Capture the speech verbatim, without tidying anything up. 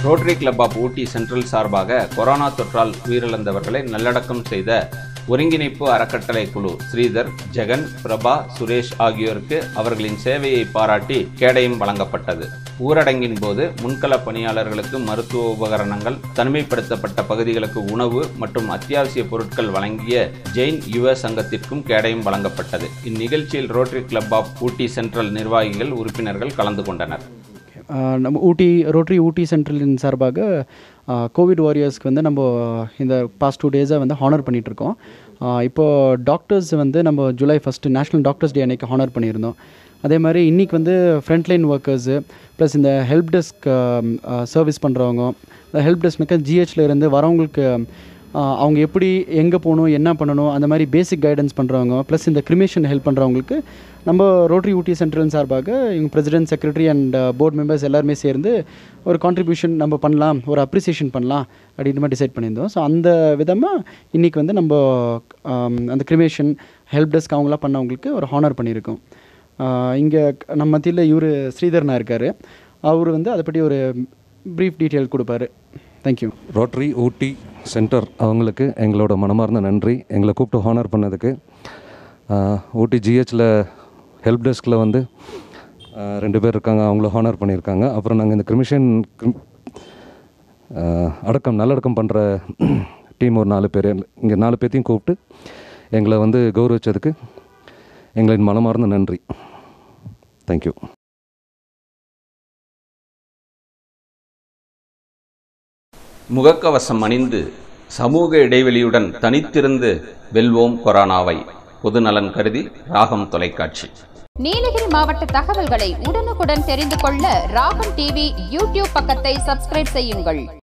Rotary club of Ooty central சார்பாக corona தொற்றால் உயிரிழந்தவர்களை நல்லடக்கம் செய்த ஒருங்கிணைப்பு அறக்கட்டளை குழு ஸ்ரீதர், ஜெகன், பிரபா, சுரேஷ் ஆகியோருக்கு அவர்களின் சேவையை பாராட்டி கேடயம் வழங்கப்பட்டது. ஊரடங்கின் போது முன்கள பணியாளர்களுக்கு மருத்துவ உபகரணங்கள், தனிமைப்படுத்தப்பட்ட பகுதிகளுக்கு உணவு மற்றும் அத்தியாவசிய பொருட்கள் வழங்கிய ஜெயின் யுவ சங்கத்திற்கும் கேடயம் வழங்கப்பட்டது. இந்நிகழ்ச்சியில் rotary club of Ooty central நிர்வாகிகள், உறுப்பினர்கள் கலந்து கொண்டனர். நம்ம ஊட்டி ரோட்டரி ஊட்டி சென்ட்ரலின் சார்பாக கோவிட் வாரியர்ஸ்க்கு வந்து நம்ம இந்த பாஸ்ட் டூ டேஸாக வந்து ஹானர் பண்ணிகிட்ருக்கோம். இப்போது டாக்டர்ஸ் வந்து நம்ம July first national doctors day அன்றைக்கி ஹானர் பண்ணியிருந்தோம். அதே மாதிரி இன்றைக்கி வந்து ஃப்ரண்ட்லைன் ஒர்க்கர்ஸு ப்ளஸ் இந்த ஹெல்ப் டெஸ்க் சர்வீஸ் பண்ணுறவங்க, இந்த ஹெல்ப் டெஸ்க்னாக்கா ஜிஹெச்சில் இருந்து வரவங்களுக்கு அவங்க எப்படி எங்கே போகணும், என்ன பண்ணணும், அந்த மாதிரி பேசிக் கைடன்ஸ் பண்ணுறவங்க, ப்ளஸ் இந்த கிரிமேஷன் ஹெல்ப் பண்ணுறவங்களுக்கு நம்ம ரோட்டரி ஊட்டி சென்ட்ரல் சார்பாக இவங்க president, secretary and board members எல்லாருமே சேர்ந்து ஒரு கான்ட்ரிபியூஷன் நம்ம பண்ணலாம், ஒரு அப்ரிசியேஷன் பண்ணலாம் அப்படின்ற மாதிரி டிசைட் பண்ணியிருந்தோம். ஸோ அந்த விதமாக இன்றைக்கி வந்து நம்ம அந்த கிரிமேஷன் ஹெல்ப் டெஸ்க் அவங்களாம் பண்ணவங்களுக்கு ஒரு ஹானர் பண்ணியிருக்கோம். இங்கே நம்ம மத்தியில் இவர் ஸ்ரீதர்னா இருக்கார். அவர் வந்து அதை பற்றி ஒரு ப்ரீஃப் டீட்டெயில் கொடுப்பாரு. தேங்க்யூ. ரோட்டரி ஊட்டி சென்டர் அவங்களுக்கு எங்களோட மனமார்ந்த நன்றி, எங்களை கூப்பிட்டு ஹானர் பண்ணதுக்கு. ஊட்டி ஜிஹெச்சில் ஹெல்ப் டெஸ்கில் வந்து ரெண்டு பேர் இருக்காங்க, அவங்கள ஹானர் பண்ணியிருக்காங்க. அப்புறம் நாங்கள் இந்த கிரிமிஷன் அடக்கம் நல்லடக்கம் பண்ணுற டீம் ஒரு நாலு பேர், இங்கே நாலு பேர்த்தையும் கூப்பிட்டு எங்களை வந்து கௌரவிச்சதுக்கு எங்களின் மனமார்ந்த நன்றி. தேங்க்யூ. முகக்கவசம் அணிந்து சமூக இடைவெளியுடன் தனித்திருந்து வெல்வோம் கொரோனாவை. பொதுநலன் கருதி ராகம் தொலைக்காட்சி. நீலகிரி மாவட்ட தகவல்களை உடனுக்குடன் தெரிந்து கொள்ள ராகம் டிவி யூடியூப் பக்கத்தை சப்ஸ்கிரைப் செய்யுங்கள்.